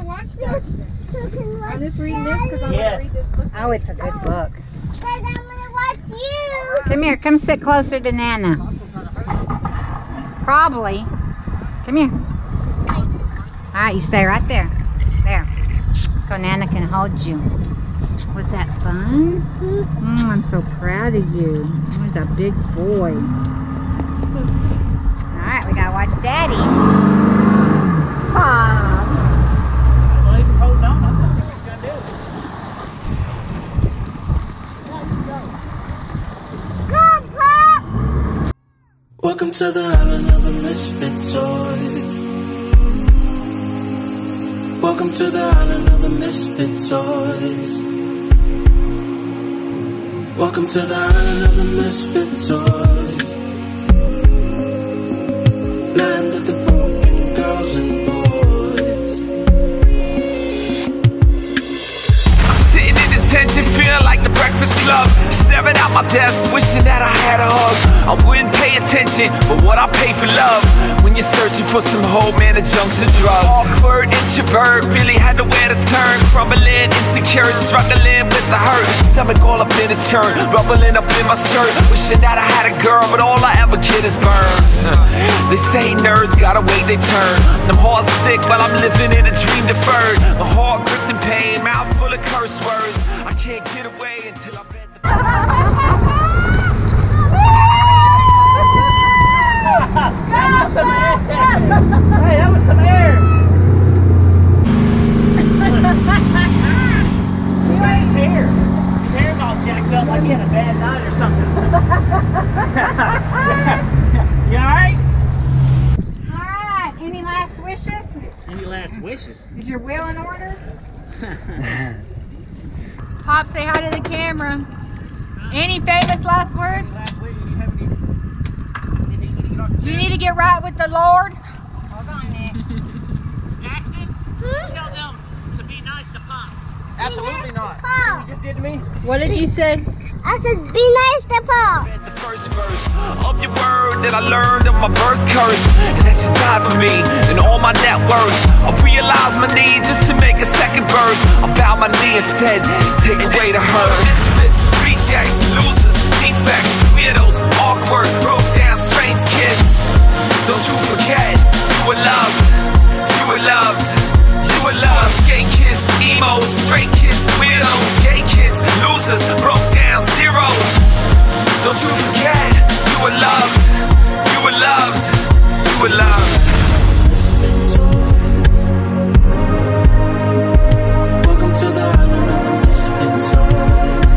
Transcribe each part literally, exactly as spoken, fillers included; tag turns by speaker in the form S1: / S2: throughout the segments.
S1: watch that. I'm just reading this because I'm
S2: yes.
S1: going to read this book.
S3: Oh, it's a good book.
S4: Because I'm going to watch you.
S3: Come here. Come sit closer to Nana. Probably. Come here. All right, you stay right there. There. So Nana can hold you. Was that fun? Mm, I'm so proud of you. He's a big boy. All right, we gotta watch Daddy. Pop.
S2: Well, he can hold on. I'm not sure what he's gonna do.
S4: Go, Pop!
S5: Welcome to the island of the misfit toys. Welcome to the island of the misfit toys. Welcome to the island of the misfit toys. Land of the broken girls and boys.
S6: I'm sitting in detention, feeling like the Breakfast Club. Staring out my desk, wishing that I had a hug. I wouldn't pay attention, but what I pay for love. When you're searching for some hope, man, the junk's a drug. Awkward, introvert, really had nowhere to turn. Crumbling, insecure, struggling with the hurt. Stomach all up in a churn, rubbling up in my shirt. Wishing that I had a girl, but all I ever get is burned. They say nerds gotta wait their turn. I'm heart sick, but I'm living in a dream deferred. My heart gripped in pain, mouth full of curse words. I can't get away until I read the
S2: That was some air. Hey, that was some air. His hair. His hair's all jacked up like he had a bad night or something. You alright?
S3: All right. Any last wishes?
S2: Any last wishes?
S1: Is your will in order? Pop, say hi to the camera. Any famous last words? Do you need to get right with the Lord?
S3: Hold on, Nick.
S2: Jackson,
S4: Hmm?
S2: tell them to be nice to Pop.
S4: Absolutely not. Pop.
S5: You just did to me?
S1: What did you say?
S4: I said be nice to Pop.
S6: read the first verse of your word that I learned of my birth curse. And that you died for me and all my net worth. I realized my need just to make a second birth. I bowed my knee and said, take away the hurt. Misfits, rejects, losers, defects, weirdos, awkward, broke down, strange kids. Don't you forget, you were loved, you were loved, you were loved. Skate kids, emos, straight kids, weirdos, gay kids, losers, broke down, zeros. Don't you forget, you were loved, you were loved, you were loved.
S5: Welcome to the island of the misfit toys.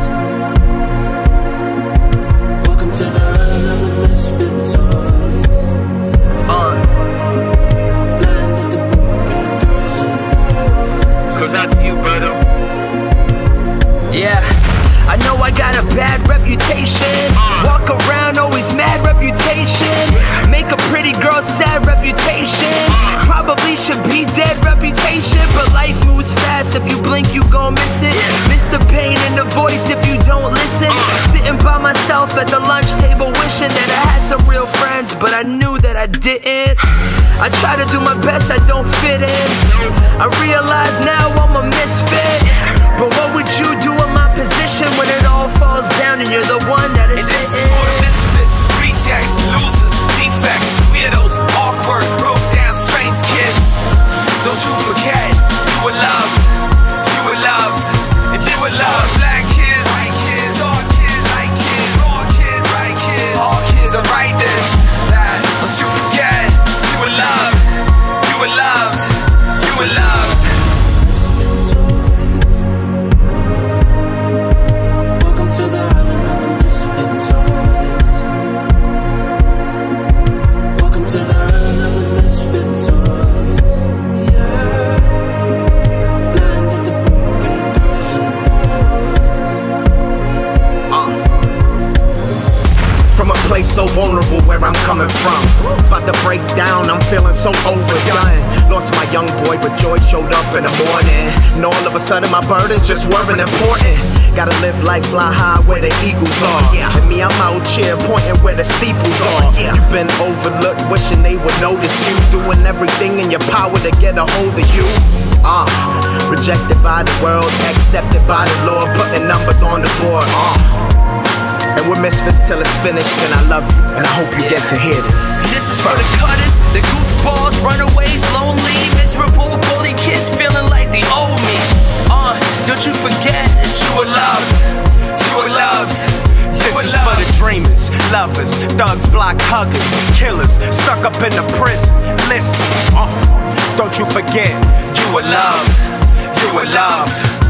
S5: Welcome to the island of the misfit toys.
S6: Uh,
S5: Land of the broken girls and boys.
S6: goes out to you, brother. Yeah, I know I got a bad reputation. Walk around always mad reputation. Make a pretty girl sad reputation. Probably should be dead reputation. But life moves fast, if you blink you gon' miss it. Miss the pain in the voice if you don't listen. Sitting by myself at the lunch table wishing that I had some real friends, but I knew that I didn't. I try to do my best, I don't fit in. I realize now I'm a misfit. But what would you do in my position when it all falls down and you're the one that is
S7: This is
S6: sitting?
S7: for the misfits, rejects, losers, defects, weirdos, awkward, broke down, strange kids. Don't you forget, you were loved, you were loved, and you were loved. Black kids, white kids, all kids, white kids, all kids, right kids, all kids are right this, that. Don't you forget, you were loved, you were loved, you were loved.
S5: To the island of the misfit toys. Welcome to the island of the misfit toys. Yeah. Land of the broken girls and boys.
S8: Uh. From a place so vulnerable where I'm coming from, about to break down, I'm feeling so overdone. Lost my young boy, but joy joy showed up in the morning. And all of a sudden my burdens just weren't important. Gotta live life, fly high where the eagles are. And me, I'm out here pointing where the steeples are. You've been overlooked, wishing they would notice you. Doing everything in your power to get a hold of you. Uh, rejected by the world, accepted by the Lord, putting numbers on the board. Uh, and we're misfits till it's finished. And I love you, and I hope you get to hear this.
S6: This is for the cutters, the goofballs, runaways, lonely, miserable, bully kids feeling like they owe me. Uh, don't you forget that you were loved, you were loved.
S8: This is for the dreamers, lovers, thugs, block huggers, killers, stuck up in the prison. Listen, uh, don't you forget, you were loved, you were loved.